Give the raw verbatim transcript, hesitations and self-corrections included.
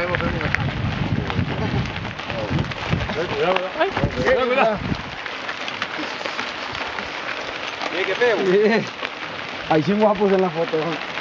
Cuidado, cuidado. Mira qué feo. Ahí sí guapos en la foto.